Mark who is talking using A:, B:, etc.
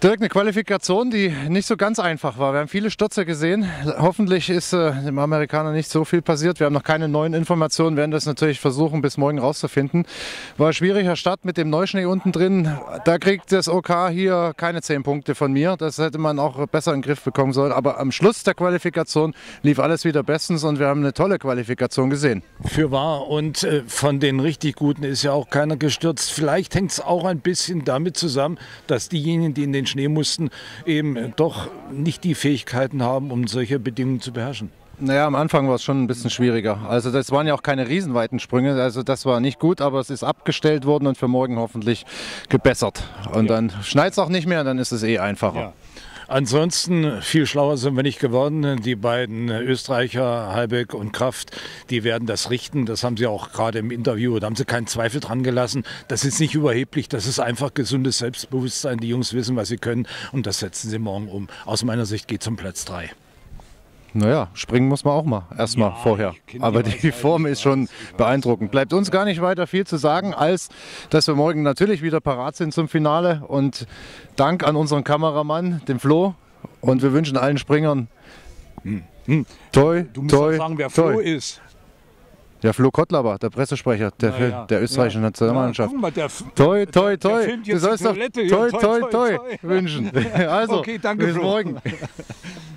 A: Dirk, eine Qualifikation, die nicht so ganz einfach war. Wir haben viele Stürze gesehen. Hoffentlich ist dem Amerikaner nicht so viel passiert. Wir haben noch keine neuen Informationen, werden das natürlich versuchen, bis morgen rauszufinden. War ein schwieriger Start mit dem Neuschnee unten drin. Da kriegt das OK hier keine 10 Punkte von mir. Das hätte man auch besser in den Griff bekommen sollen. Aber am Schluss der Qualifikation lief alles wieder bestens und wir haben eine tolle Qualifikation gesehen.
B: Fürwahr. Und von den richtig Guten ist ja auch keiner gestürzt. Vielleicht hängt es auch ein bisschen damit zusammen, dass diejenigen, die in den Schnee mussten, eben doch nicht die Fähigkeiten haben, um solche Bedingungen zu beherrschen.
A: Naja, am Anfang war es schon ein bisschen schwieriger. Also das waren ja auch keine riesenweiten Sprünge. Also das war nicht gut, aber es ist abgestellt worden und für morgen hoffentlich gebessert. Und dann schneit es auch nicht mehr, dann ist es eh einfacher.
B: Ja. Ansonsten viel schlauer sind wir nicht geworden. Die beiden Österreicher, Halbeck und Kraft, die werden das richten. Das haben sie auch gerade im Interview, da haben sie keinen Zweifel dran gelassen. Das ist nicht überheblich, das ist einfach gesundes Selbstbewusstsein. Die Jungs wissen, was sie können und das setzen sie morgen um. Aus meiner Sicht geht es um Platz 3.
A: Naja, springen muss man auch mal, erstmal vorher. Aber die Form ist schon beeindruckend. Bleibt uns gar nicht weiter viel zu sagen, als dass wir morgen natürlich wieder parat sind zum Finale. Und Dank an unseren Kameramann, dem Flo. Und wir wünschen allen Springern toi,
B: Du musst auch sagen, wer Flo ist.
A: Ja, Flo Kotlaber, der Pressesprecher der österreichischen Nationalmannschaft. Toi, toi, toi. Du sollst doch toi, toi, toi wünschen. Also,
B: okay, danke,
A: bis
B: Flo.
A: morgen.